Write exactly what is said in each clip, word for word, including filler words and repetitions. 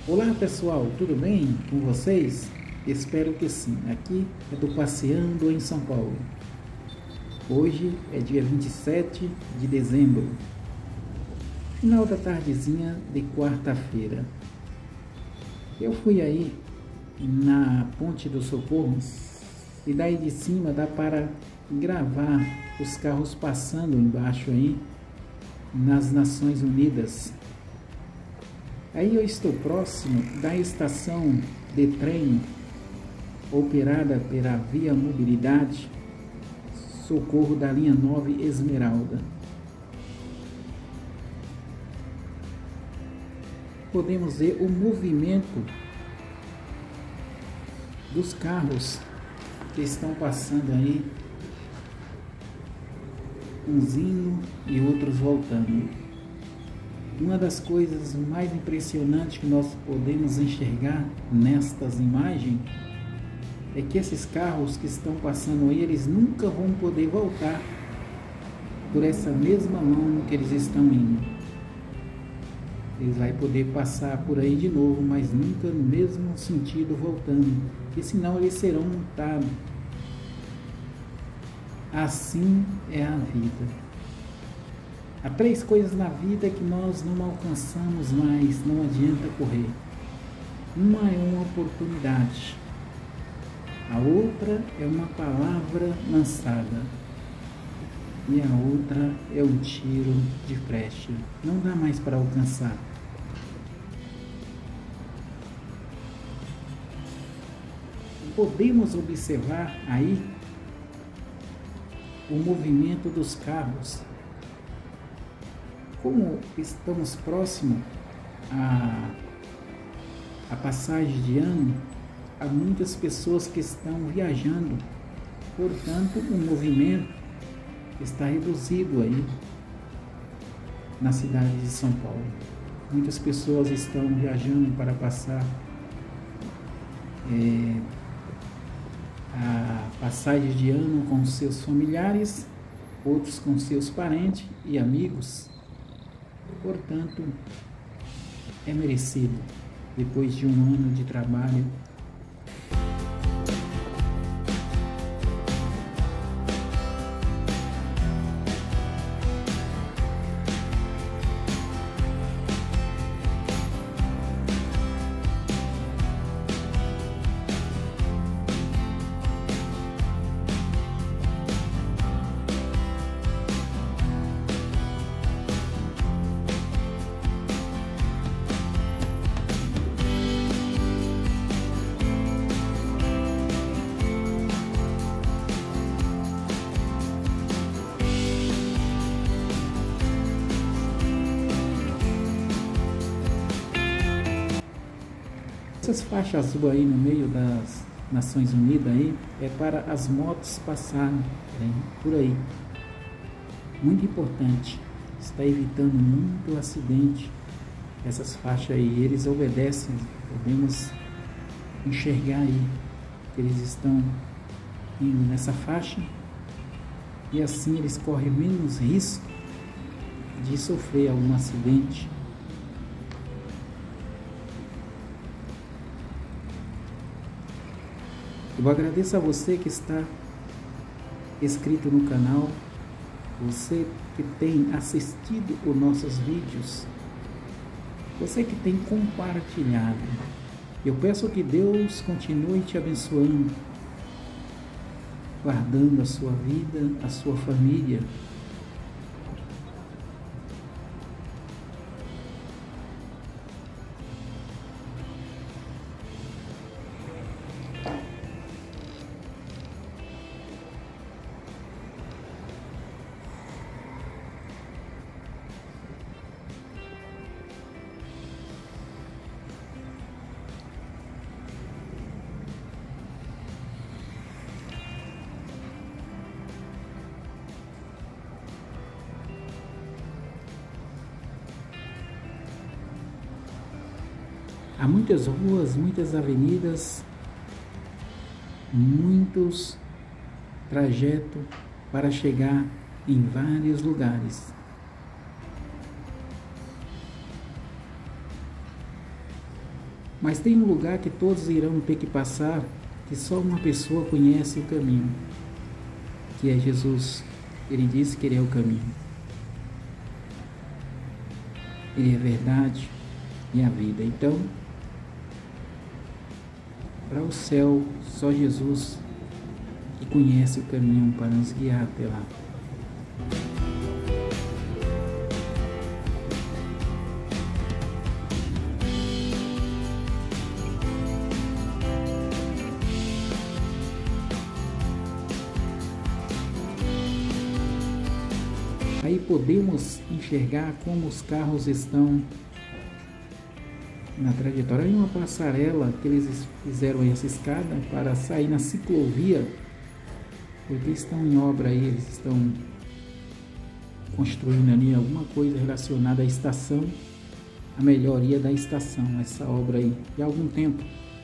Olá pessoal, tudo bem com vocês? Espero que sim. Aqui é do Passeando em São Paulo. Hoje é dia vinte e sete de dezembro, final da tardezinha de quarta-feira. Eu fui aí na Ponte do Socorro e daí de cima dá para gravar os carros passando embaixo aí nas Nações Unidas. Aí eu estou próximo da estação de trem operada pela Via Mobilidade Socorro da linha nove Esmeralda. Podemos ver o movimento dos carros que estão passando aí, uns indo e outros voltando. Uma das coisas mais impressionantes que nós podemos enxergar nestas imagens é que esses carros que estão passando aí, eles nunca vão poder voltar por essa mesma mão que eles estão indo. Eles vão poder passar por aí de novo, mas nunca no mesmo sentido voltando, porque senão eles serão multados. Assim é a vida. Há três coisas na vida que nós não alcançamos mais, não adianta correr. Uma é uma oportunidade, a outra é uma palavra lançada e a outra é um tiro de flecha. Não dá mais para alcançar. Podemos observar aí o movimento dos carros. Como estamos próximos à, à passagem de ano, há muitas pessoas que estão viajando, portanto o movimento está reduzido aí na cidade de São Paulo. Muitas pessoas estão viajando para passar é, a passagem de ano com seus familiares, outros com seus parentes e amigos. Portanto, é merecido, depois de um ano de trabalho. Essas faixas azul aí no meio das Nações Unidas aí é para as motos passarem por aí. Muito importante. Está evitando muito acidente. Essas faixas aí, eles obedecem. Podemos enxergar aí que eles estão indo nessa faixa e assim eles correm menos risco de sofrer algum acidente. Eu agradeço a você que está inscrito no canal, você que tem assistido os nossos vídeos, você que tem compartilhado. Eu peço que Deus continue te abençoando, guardando a sua vida, a sua família. Há muitas ruas, muitas avenidas, muitos trajetos para chegar em vários lugares. Mas tem um lugar que todos irão ter que passar, que só uma pessoa conhece o caminho, que é Jesus. Ele disse que Ele é o caminho. Ele é a verdade e a vida. Então, para o céu, só Jesus que conhece o caminho para nos guiar até lá. Aí podemos enxergar como os carros estão na trajetória. Aí uma passarela que eles fizeram essa escada para sair na ciclovia, porque estão em obra aí, eles estão construindo ali alguma coisa relacionada à estação, a melhoria da estação, essa obra aí, de algum tempo.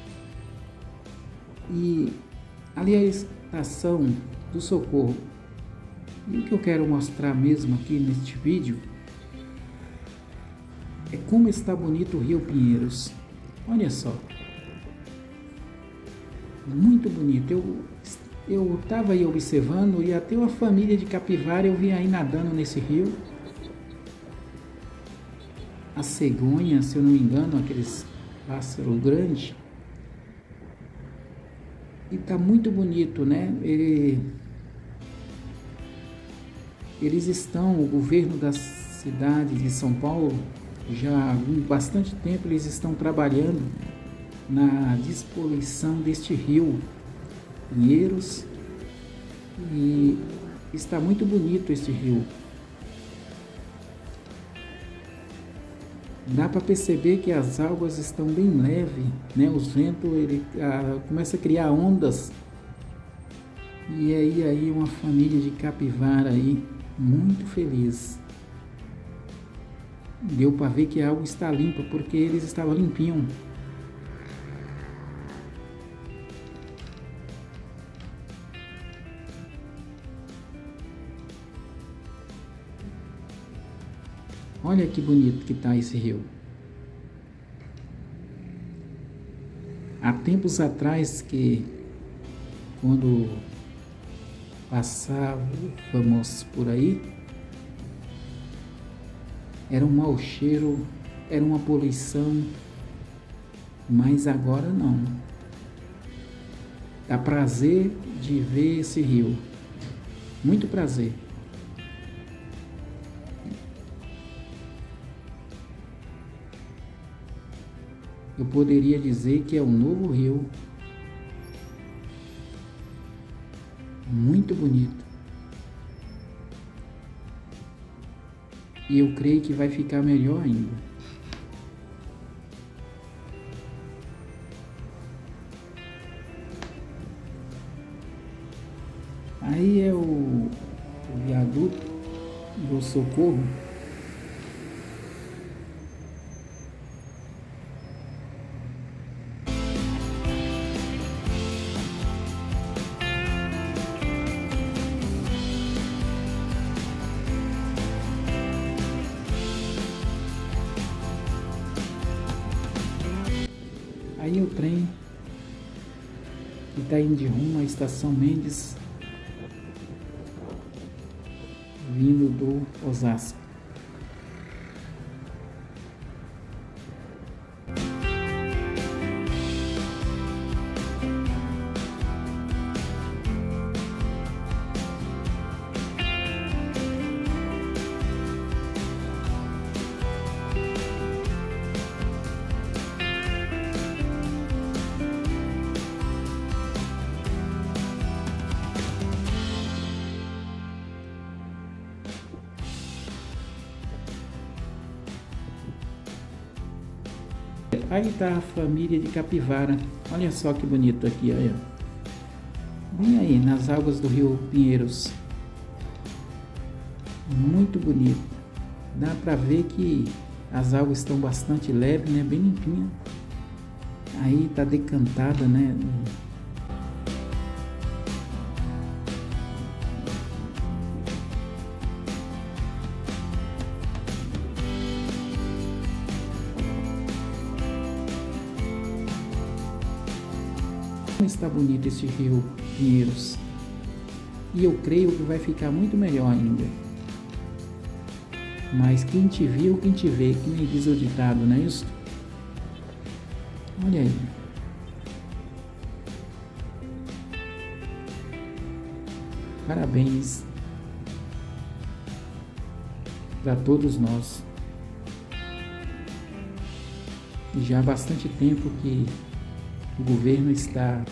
E ali é a estação do Socorro. E o que eu quero mostrar mesmo aqui neste vídeo é como está bonito o Rio Pinheiros. Olha só, muito bonito. Eu eu estava aí observando e até uma família de capivara eu vi aí nadando nesse rio. A cegonha, se eu não me engano, aqueles pássaros grandes. E tá muito bonito, né? Ele Eles estão, o governo da cidade de São Paulo, já há bastante tempo eles estão trabalhando na despoluição deste rio Pinheiros, e está muito bonito este rio. Dá para perceber que as águas estão bem leves, né? Os ventos, ele ah, começa a criar ondas. E aí, aí uma família de capivara aí, muito feliz. Deu para ver que a água está limpa, porque eles estavam limpinhos. Olha que bonito que está esse rio. Há tempos atrás que, quando passávamos por aí, era um mau cheiro, era uma poluição, mas agora não. Dá prazer de ver esse rio, muito prazer. Eu poderia dizer que é um novo rio, muito bonito. E eu creio que vai ficar melhor ainda. Aí é o, o viaduto do Socorro. Aí o trem que está indo de rumo à Estação Mendes, vindo do Osasco. Aí está a família de capivara. Olha só que bonito aqui, olha. Vem aí, nas águas do Rio Pinheiros. Muito bonito. Dá para ver que as águas estão bastante leves, né? Bem limpinha. Aí está decantada, né? como está bonito esse rio Pinheiros. E eu creio que vai ficar muito melhor ainda. Mas quem te viu, quem te vê, que nem diz o ditado, não é isso? Olha aí. Parabéns para todos nós. E já há bastante tempo que o governo está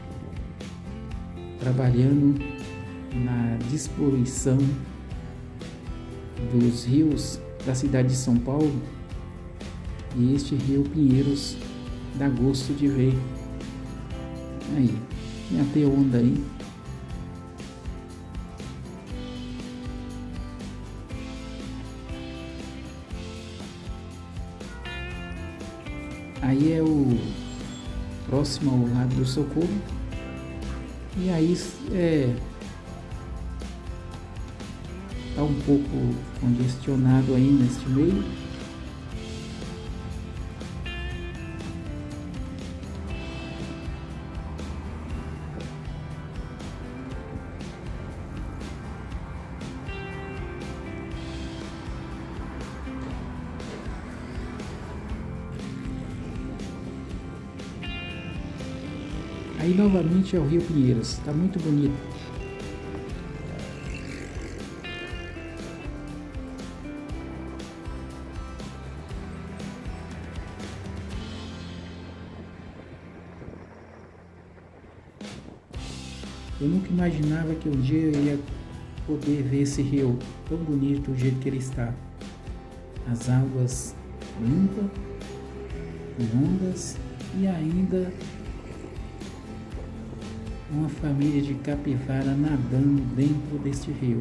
trabalhando na despoluição dos rios da cidade de São Paulo, e este rio Pinheiros dá gosto de ver. Aí, tem até onda aí. Aí é o próximo ao Lago do Socorro. E aí é tá um pouco congestionado aí neste meio. Aí novamente é o Rio Pinheiros, está muito bonito. Eu nunca imaginava que um dia eu ia poder ver esse rio tão bonito do jeito que ele está. As águas limpas, ondas e ainda uma família de capivara nadando dentro deste rio.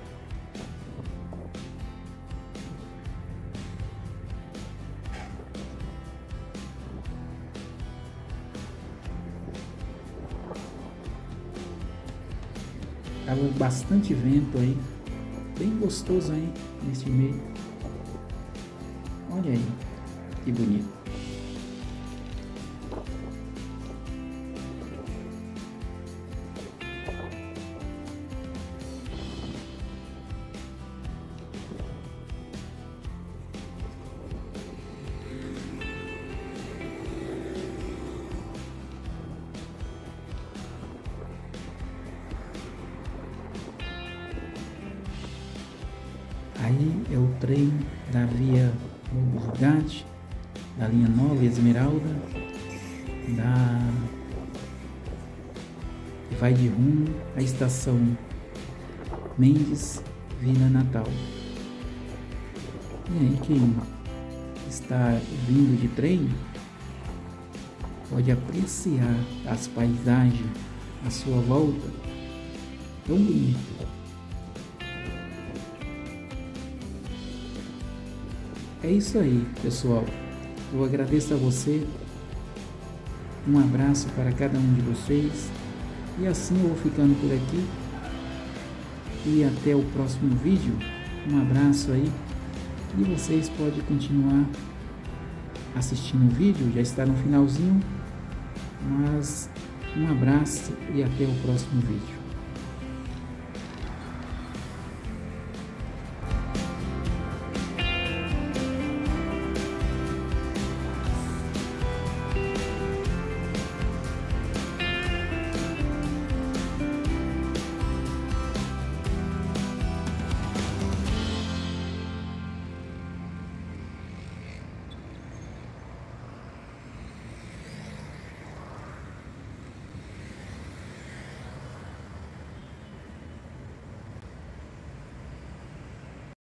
Tava bastante vento aí, bem gostoso aí neste meio. Olha aí, que bonito. Aí é o trem da via Mobilidade, da linha Nova Esmeralda, da que vai de rumo à estação Mendes, Vila Natal. E aí quem está vindo de trem pode apreciar as paisagens à sua volta, tão bonito. É isso aí, pessoal. Eu agradeço a você. Um abraço para cada um de vocês. E assim eu vou ficando por aqui. E até o próximo vídeo. Um abraço aí. E vocês podem continuar assistindo o vídeo. Já está no finalzinho. Mas um abraço e até o próximo vídeo.